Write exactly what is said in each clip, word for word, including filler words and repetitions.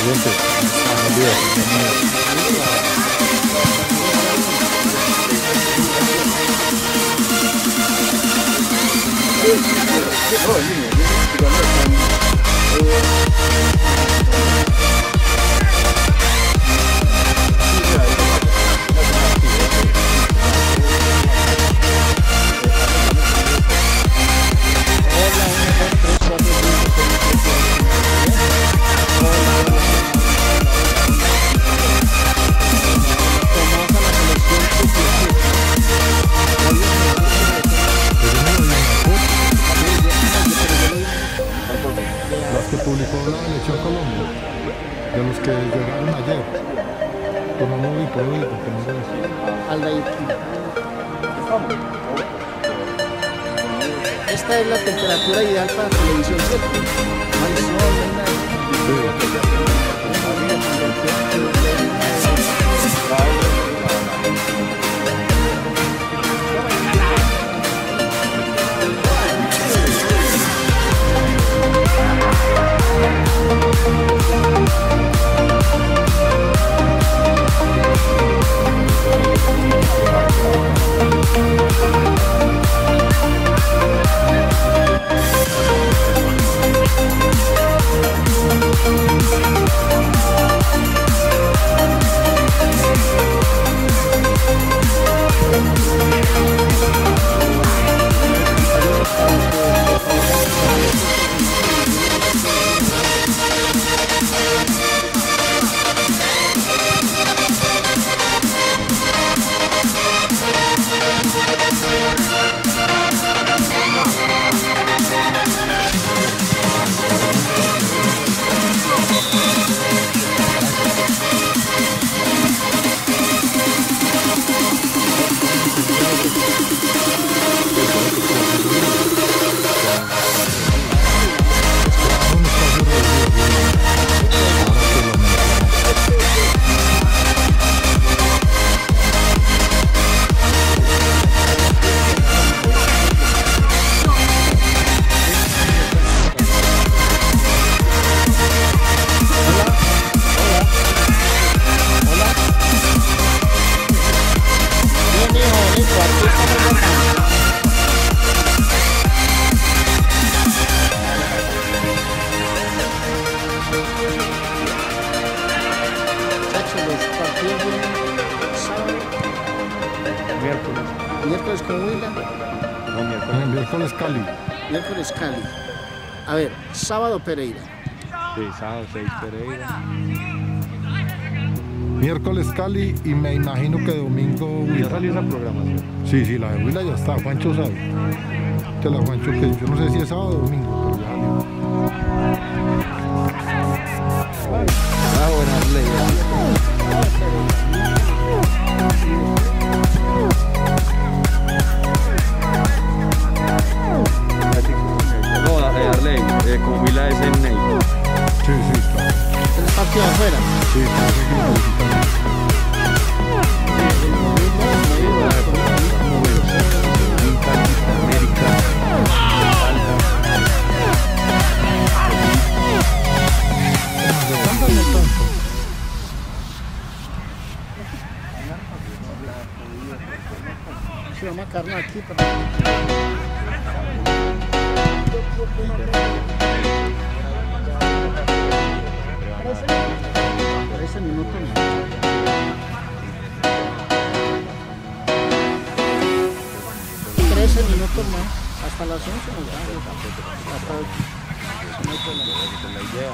Siguiente. Las que publicó la Elección Colombia, de los que llegaron ayer. Pero no vi, pero vi, porque no sé. Esta es la temperatura ideal para televisión, ¿cierto? No hay sol, no hay nada. Miércoles con Huila. No, miércoles. Miércoles Cali. Miércoles Cali. A ver, sábado Pereira. Sí, sábado seis Pereira. Miércoles Cali y me imagino que domingo Huila. ¿Ya salió esa programación? Sí, sí, la de Huila ya está. Juancho sabe. Que la Juancho, que yo no sé si es sábado o domingo, pero ya salió. Ah, buenas leyes. No, eh, Arley, eh, con Huila es en Ney. Sí, sí, claro. ¿Tres partidos afuera? Sí, claro. América. Sí, vamos a cargar aquí para... trece minutos más. trece minutos más. Hasta las once nos da. Hasta no hay problema. La idea.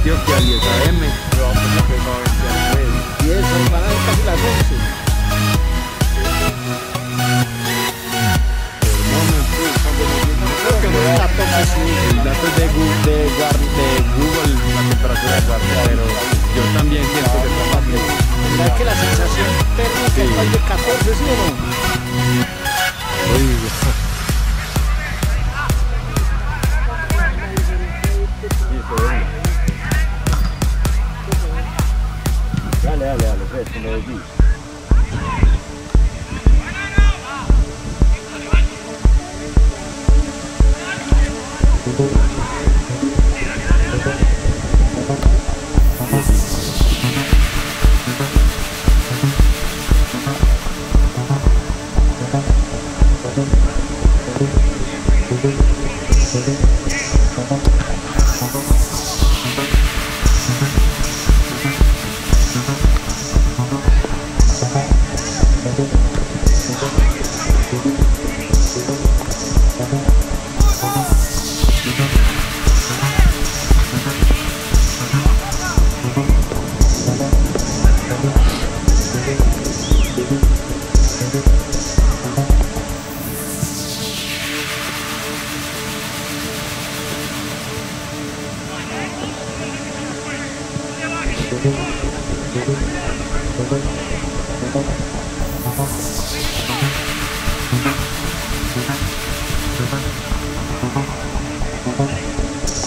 Antioquia, diez a eme. Pero vamos a empezar a vender. Y eso, van a ser casi las once. Creo que no está todo así. El dato es de Google, de, Guar- de Google, la temperatura de guardia, pero yo también siento que está más frío. ¿Verdad que la sensación térmica Sí. es más de catorce, sí o no? Oiga. Dale, dale, dale, Fred, que me decís.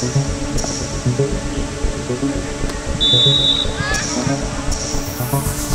Thank you.